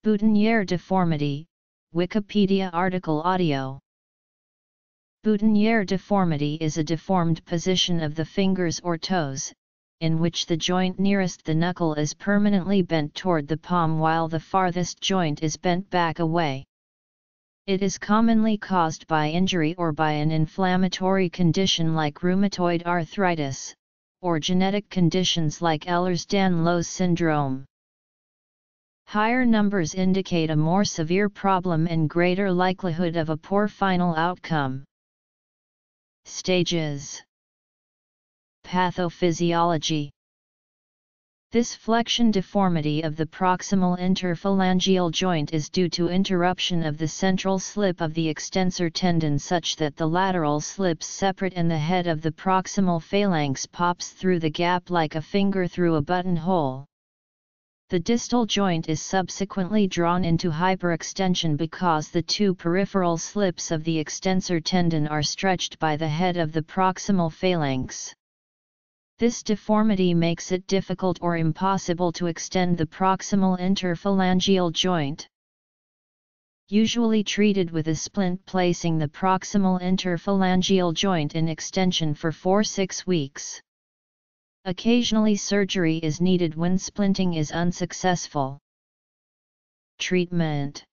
Boutonniere deformity, Wikipedia article audio. Boutonniere deformity is a deformed position of the fingers or toes, in which the joint nearest the knuckle is permanently bent toward the palm while the farthest joint is bent back away. It is commonly caused by injury or by an inflammatory condition like rheumatoid arthritis, or genetic conditions like Ehlers-Danlos syndrome. Higher numbers indicate a more severe problem and greater likelihood of a poor final outcome. Stages. Pathophysiology. This flexion deformity of the proximal interphalangeal joint is due to interruption of the central slip of the extensor tendon such that the lateral slips separate and the head of the proximal phalanx pops through the gap like a finger through a buttonhole. The distal joint is subsequently drawn into hyperextension because the two peripheral slips of the extensor tendon are stretched by the head of the proximal phalanx. This deformity makes it difficult or impossible to extend the proximal interphalangeal joint. Usually treated with a splint placing the proximal interphalangeal joint in extension for 4-6 weeks. Occasionally surgery is needed when splinting is unsuccessful. Treatment.